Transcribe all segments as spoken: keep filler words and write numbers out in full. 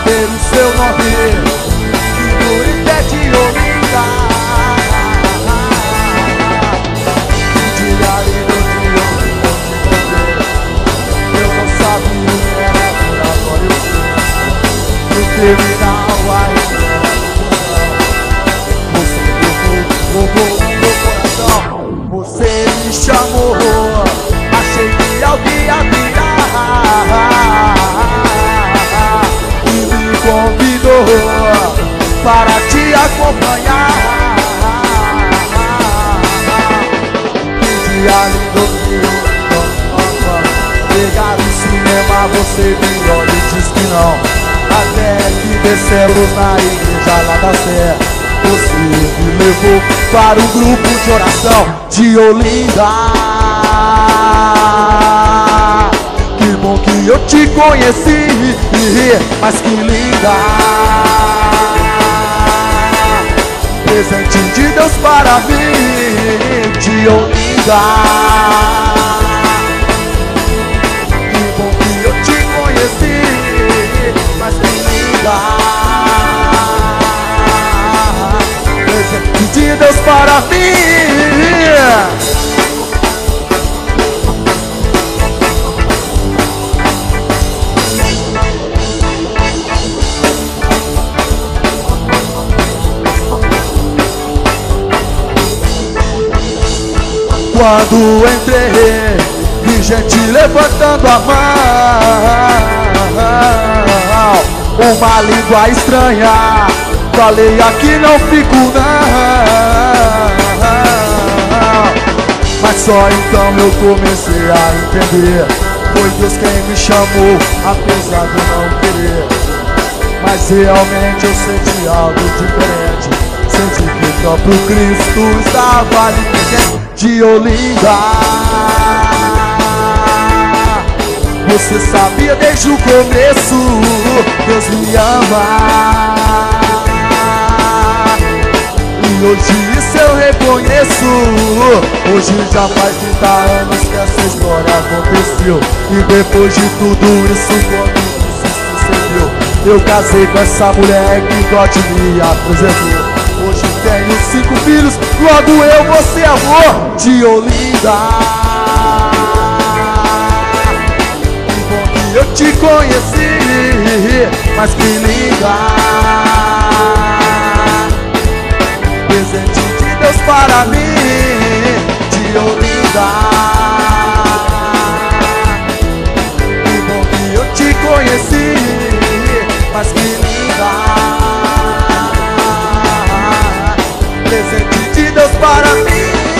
saber o seu nome, que no pé de Olinda. Que dia lindo de Olinda te encontrer. Eu não sabia o que era laboratório. No terminal aí você roubou o meu coração. Você me chamou, achei que alguém ia virar e me convidou para te acompanhar. Que dia lindo que eu pegar no cinema, você me olha e diz que não. Até que descemos na igreja lá da Sé, você me levou para um grupo de oração de Olinda. Que bom que eu te conheci, mas que linda. Presente de Deus para mim, de Olinda. Que bom que eu te conheci, mas que linda. Presente de Deus para mim. Quando entrei, vi gente levantando a mão, uma língua estranha, falei aqui não fico não. Mas só então eu comecei a entender, foi Deus quem me chamou, apesar de eu não querer. Mas realmente eu senti algo diferente, senti que o próprio Cristo estava ali presente. De Olinda, você sabia desde o começo, Deus me ama. E hoje isso eu reconheço. Hoje já faz trinta anos que essa história aconteceu. E depois de tudo isso, quando isso sucedeu, eu casei com essa mulher que God me apresentou. Hoje tenho cinco filhos, logo eu vou ser avô de Olinda. Que bom que eu te conheci, mas que linda. Presente de Deus para mim, de Olinda. Que bom que eu te conheci, mas que linda. Presente de Deus para mim.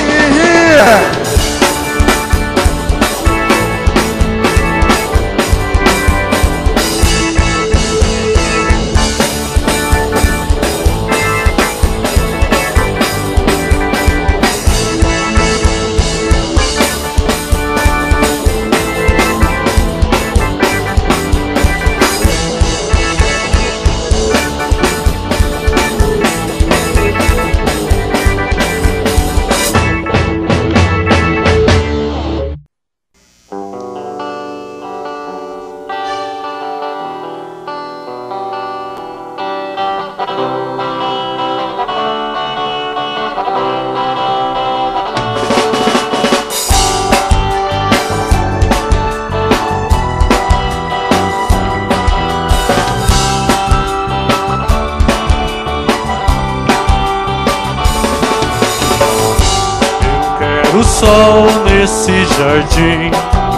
O sol nesse jardim,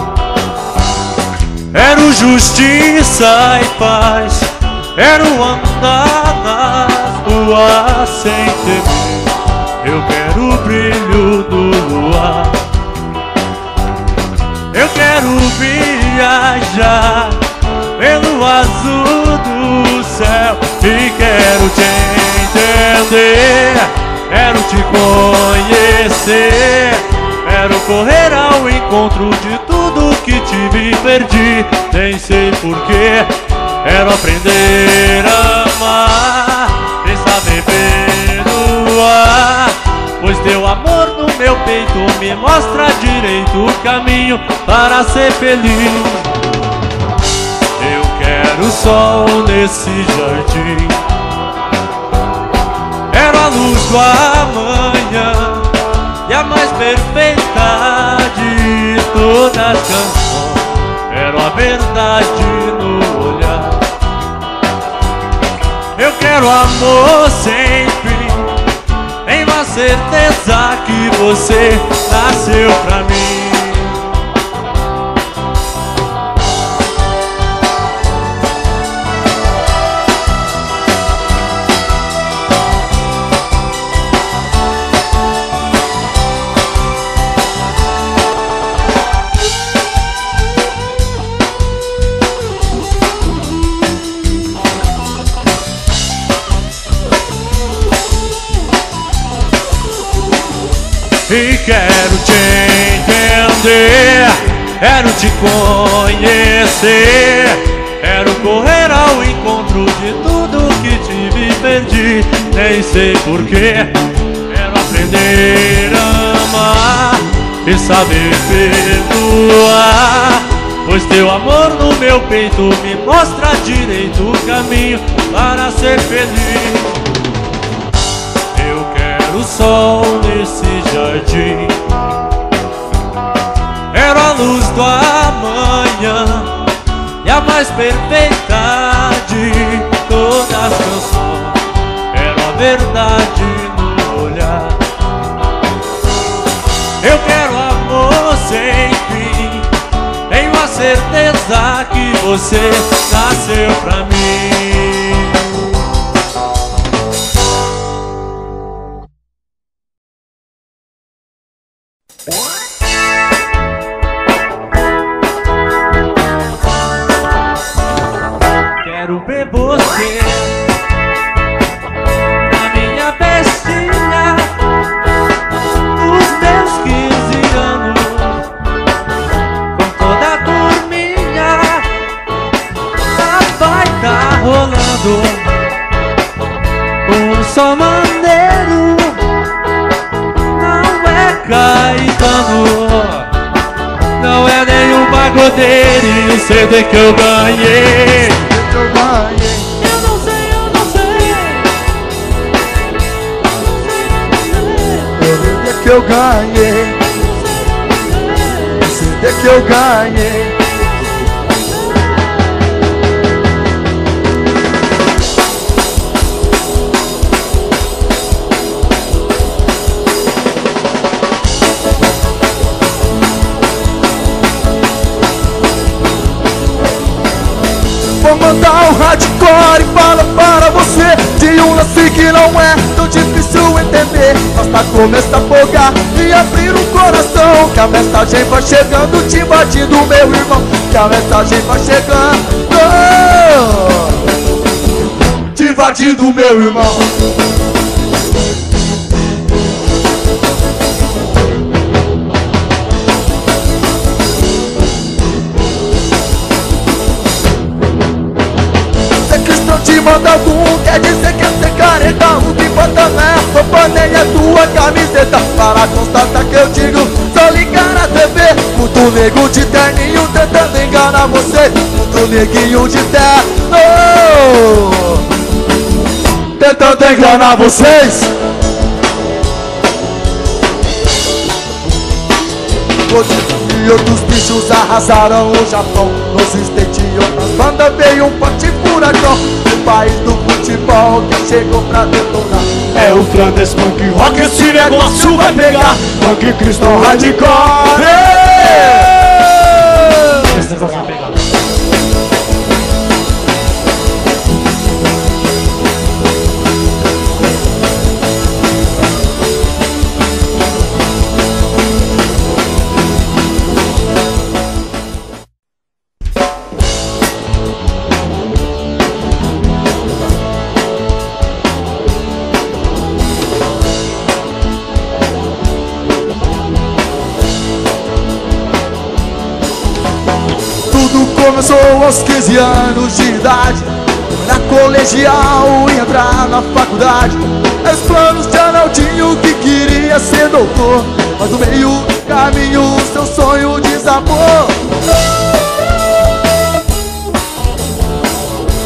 era o justiça e paz, era o andar nas ruas sem temer. Eu quero o brilho do luar, eu quero viajar pelo azul do céu e quero te entender, quero te conhecer. Quero correr ao encontro de tudo que tive e perdi. Nem sei porquê. Quero aprender a amar e saber perdoar, pois teu amor no meu peito me mostra direito o caminho para ser feliz. Eu quero sol nesse jardim. Era a luz do amanhã e a mais perfeita de todas as canções. Era a verdade no olhar. Eu quero amor sem fim, tenho a certeza que você nasceu pra mim. E quero te entender, quero te conhecer, quero correr ao encontro de tudo que tive e perdi. Nem sei porquê, quero aprender a amar e saber perdoar, pois teu amor no meu peito me mostra direito o caminho para ser feliz. O sol nesse jardim era a luz do amanhã e a mais perfeita de todas as canções. Era a verdade no olhar. Eu quero amor sem fim, tenho a certeza que você nasceu pra mim. Quero ver você na minha festinha dos meus quinze anos, com toda a turminha. Vai tá rolando um som maneiro, não é Caetano, não é nenhum pagodeiro. C D que eu ganhei, Eu ganhei. eu não sei, eu não sei, O C D que eu ganhei, o C D que eu ganhei. Vou mandar um hardcore e fala para você de um lance que não é tão difícil entender. Basta começar a folgar e abrir o coração, que a mensagem vai chegando, te invadindo, meu irmão. Que a mensagem vai chegando, te invadindo, meu irmão. Te manda algum, quer dizer que é ser careta. O que importa não é a roupa nem a tua camiseta. Para constatar que eu digo, só ligar na T V. Muito nego de terninho tentando enganar você. Muito neguinho de terno tentando enganar vocês. E outros bichos arrasaram o Japão. Nos States e outras bandas veio um forte furacão. O país do futebol que chegou pra detonar é o Flanders Punk Rock. Esse negócio vai pegar Punk Cristão Hardcore. Esse negócio vai pegar. Começou aos quinze anos de idade, na colegial e entrar na faculdade. Os planos de Arnaldinho que queria ser doutor, mas no meio do caminho seu sonho desabou.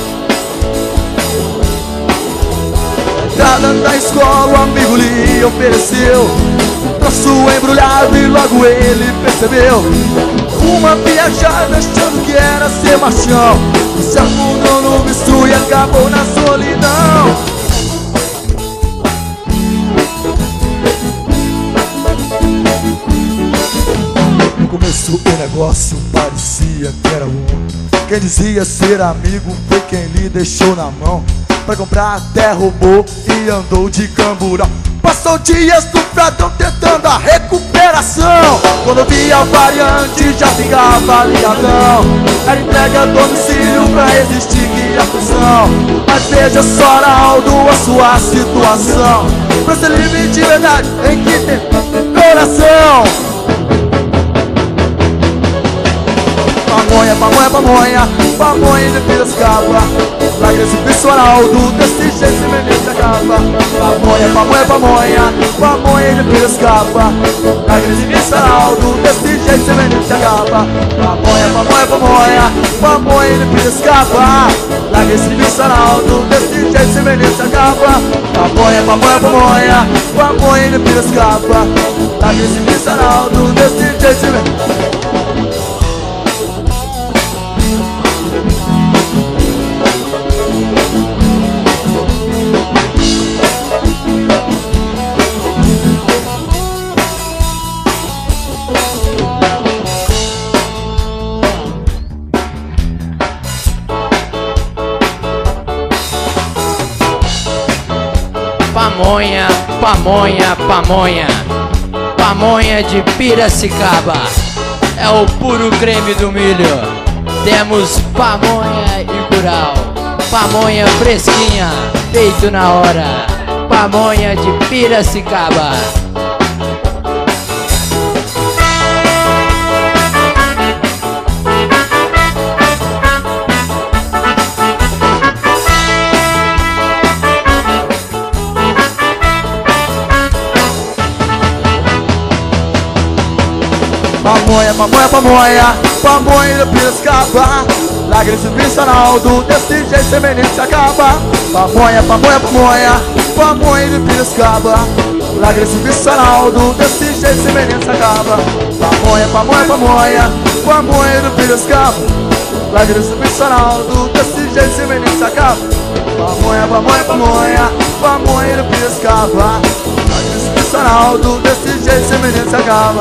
da escola o amigo lhe ofereceu troço embrulhado e logo ele percebeu. Uma viajada achando que era ser machão, se afundou no visto e acabou na solidão. No começo o negócio parecia que era bom. Quem dizia ser amigo foi quem lhe deixou na mão. Pra comprar até roubou e andou de camburão. Passou dias no pradão tentando a recuperação. Quando via o variante já ficava ligadão. Era entrega a domicílio pra resistir que aflição. Mas veja só, Arnaldo, a sua situação. Pra ser livre de verdade tem que ter coração. Pamonha, pamonha, pamonha, pamonha de Piracicaba. Lágrimas de Cristo Arnaldo, desse jeito se menino se acaba. Pamonha, pamonha, pamonha, pamonha de Piracicaba. Lágrimas de Cristo Arnaldo, desse jeito se menino se acaba. Pamonha, pamonha, pamonha, pamonha de Piracicaba. Lágrimas de Cristo Arnaldo, desse jeito se menino se acaba. Pamonha, pamonha, pamonha, pamonha de Piracicaba. Lágrimas de Cristo Arnaldo, desse jeito se menino. Pamonha, pamonha, pamonha, pamonha de Piracicaba. É o puro creme do milho. Temos pamonha e curau. Pamonha fresquinha, feito na hora. Pamonha de Piracicaba. Pamonha, pamonha, pamonha, pamonha de Piracicaba. Lágrimas de Cristo Arnaldo, desse jeito sem menino se acaba. Pamonha, pamonha, pamonha, pamonha de Piracicaba. Lágrimas de Cristo Arnaldo, desse jeito sem menino se acaba. Pamonha, pamonha, pamonha, pamonha de Piracicaba. Lágrimas de Cristo Arnaldo, desse jeito sem menino se acaba. Pamonha, pamonha, pamonha, pamonha de Piracicaba. Lágrimas de Cristo Arnaldo, desse jeito sem menino se acaba.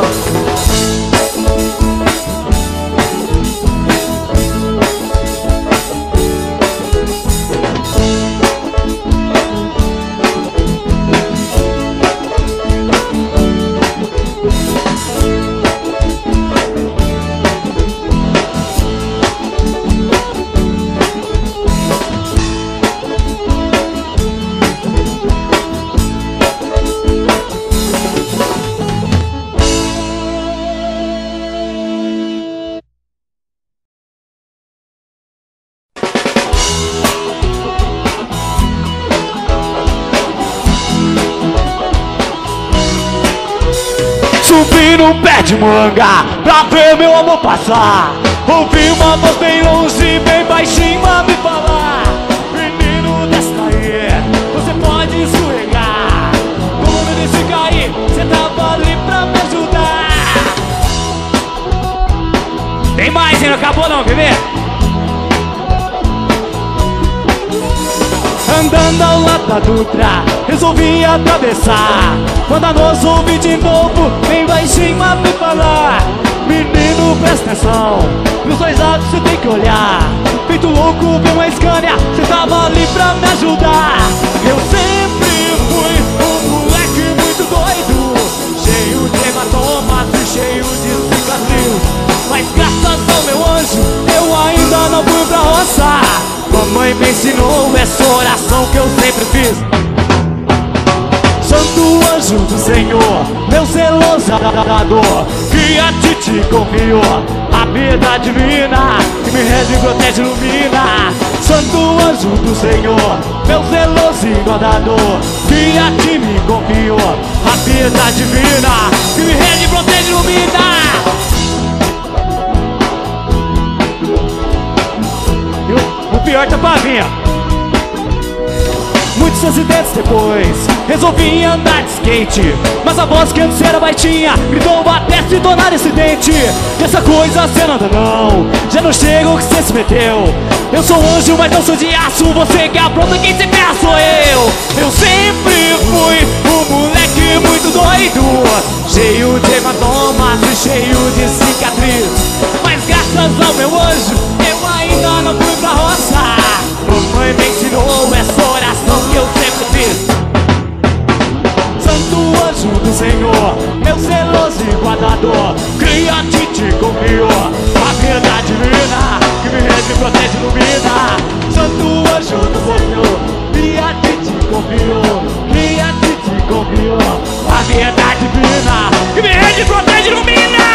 Subi no pé de manga pra ver meu amor passar. Ouvi uma voz bem longe, bem baixinho a me falar: menino, desce daí, você pode escorregar. Como eu disse cair, você tava ali pra me ajudar. Tem mais, hein? Não acabou não, quer ver? Andando ao lado da Dutra, resolvi atravessar. Quando a noite ouvi de novo, bem baixinho a me falar: menino, presta atenção, nos dois lados você tem que olhar. Feito louco, viu uma Scania, você tava ali pra me ajudar. Eu sempre fui um moleque muito doido, cheio de hematomas e cheio de cicatriz. Mas graças ao meu anjo, eu ainda não fui pra roça. Mamãe me ensinou essa oração que eu sempre fiz: Santo anjo do Senhor, meu zeloso dador, que a ti te confiou a piedade divina, que me rege, protege e ilumina. Santo anjo do Senhor, meu zeloso guardador, que a ti me confiou a piedade divina, que me rege, protege e ilumina. E o, o pior tá pra vir, ó. Muitos muitos acidentes depois resolvi andar de skate, mas a voz que antes era baixinha gritou até se tornar incidente. E essa coisa cê não anda não, já não chega o que cê se meteu. Eu sou um anjo, mas não sou de aço, você que apronta, quem se ferra sou eu. Eu sempre fui um moleque muito doido, cheio de hematomas e cheio de cicatriz. Mas graças ao meu anjo, eu ainda não fui pra roça. Mamãe me ensinou essa oração que eu sempre fiz. Santo anjo do Senhor, meu zeloso e guardador, cria-te te confiou a verdade divina que me rege, protege e ilumina. Santo anjo do Senhor, cria-te te confiou, cria-te te confiou a verdade divina que me rege, protege e ilumina.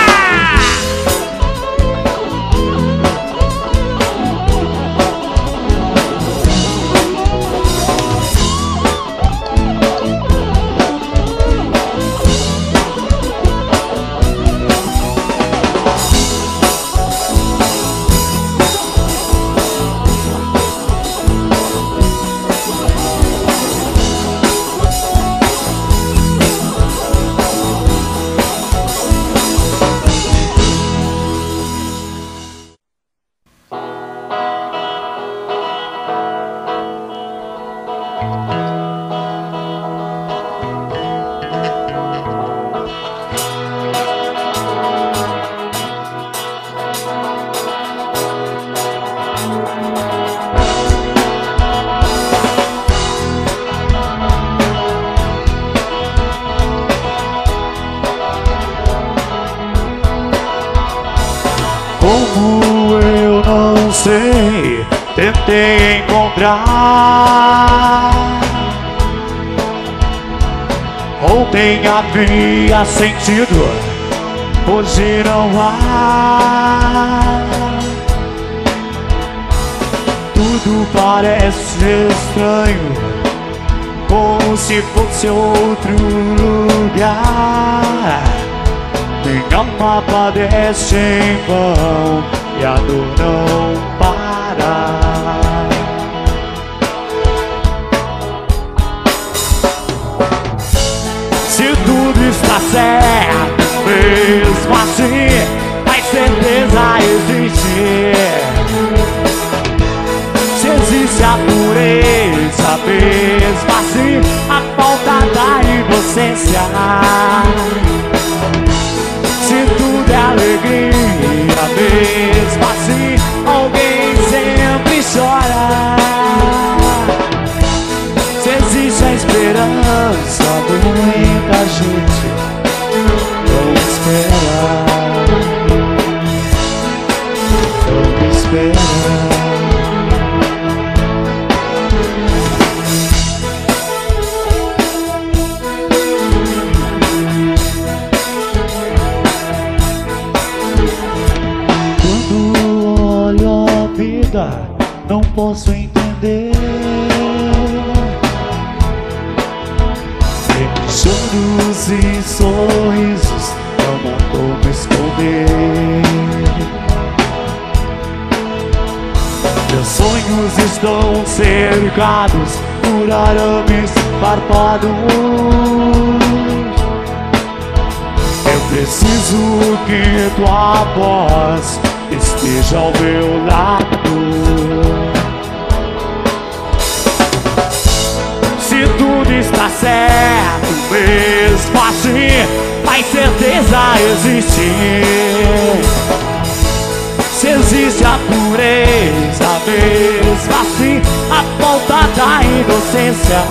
Como eu não sei, tentei encontrar. Ontem havia sentido, hoje não há. Tudo parece estranho, como se fosse outro lugar. Minha alma padece em vão e a dor não para. Se tudo está certo, mesmo assim, a certeza existe. Se existe a pureza, mesmo assim, a falta da inocência. Se tudo é alegria, mesmo assim, alguém sempre chora. Se existe a esperança, muita gente não espera, não espera. Não posso entender. Tem choros e sorrisos, não há como esconder. Meus sonhos estão cercados por arames farpados. Eu preciso que tua voz esteja ao meu lado. Se tudo está certo, mesmo assim, a incerteza existe. Se existe a pureza, mesmo assim, a falta da inocência.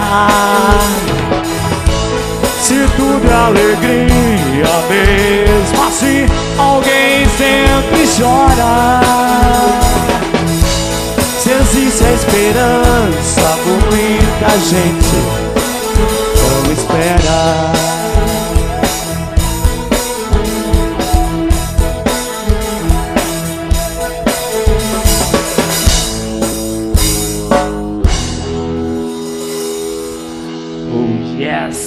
Se tudo é alegria, mesmo assim, alguém sempre chora. Se existe a esperança, muita gente não espera. Oh yes.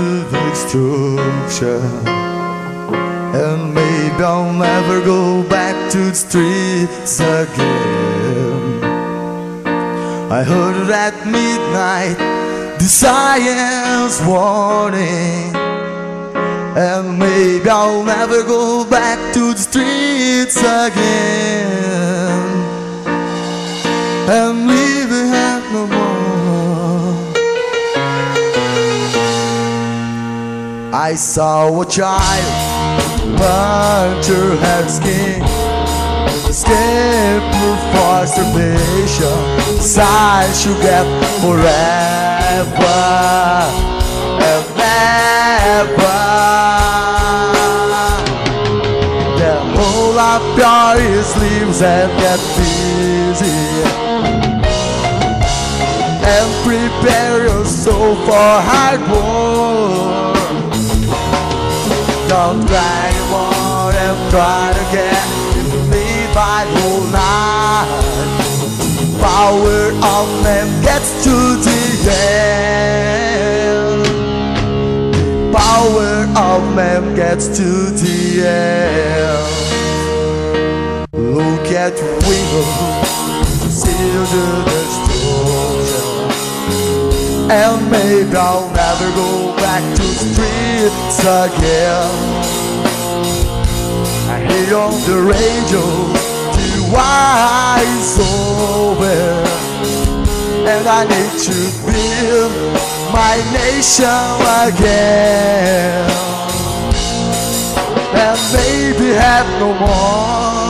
destruction. And maybe I'll never go back to the streets again. I heard it at midnight, the sirens warning. And maybe I'll never go back to the streets again. And leaving at no more. I saw a child punch her head skin, escape for starvation, size you get forever and never. The whole of your sleeves and get busy and prepare your soul for hard work. Don't try anymore and try to get me by the whole night. Power of man gets to the end. Power of man gets to the end. Look at the window to see the destruction. And maybe I'll never go back to the streets again. I hear on the radio the war is over, and I need to build my nation again. And maybe have no more.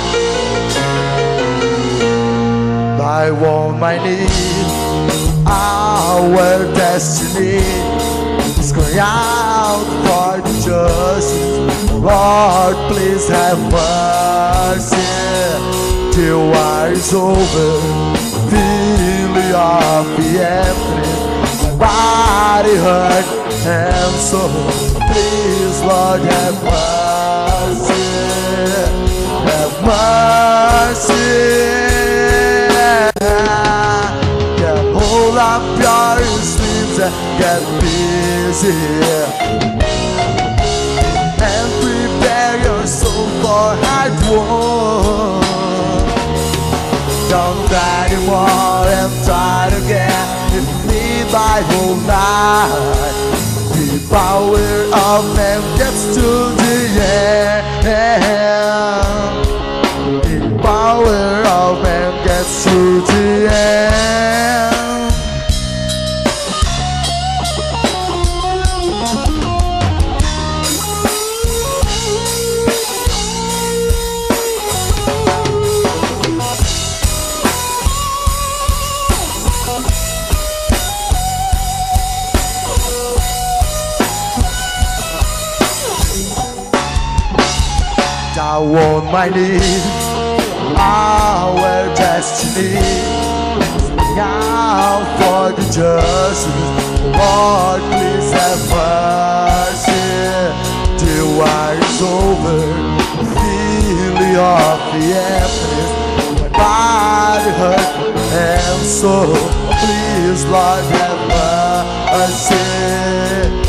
I want my need. Our destiny is crying out for the justice. Lord, please have mercy. Till war is over, feeling of the emptiness, my body hurt and soul. Please, Lord, have mercy. Have mercy. Hold up your sleeves and get busy and prepare your soul for hard work. Don't try anymore and try to get me by whole night. The power of man gets to the end. The power of man gets to the end. I want my need, our destiny, out for the justice. Lord, please have mercy. Till war is over, feeling of the emptiness, my body hurt and soul. Please, Lord, have mercy.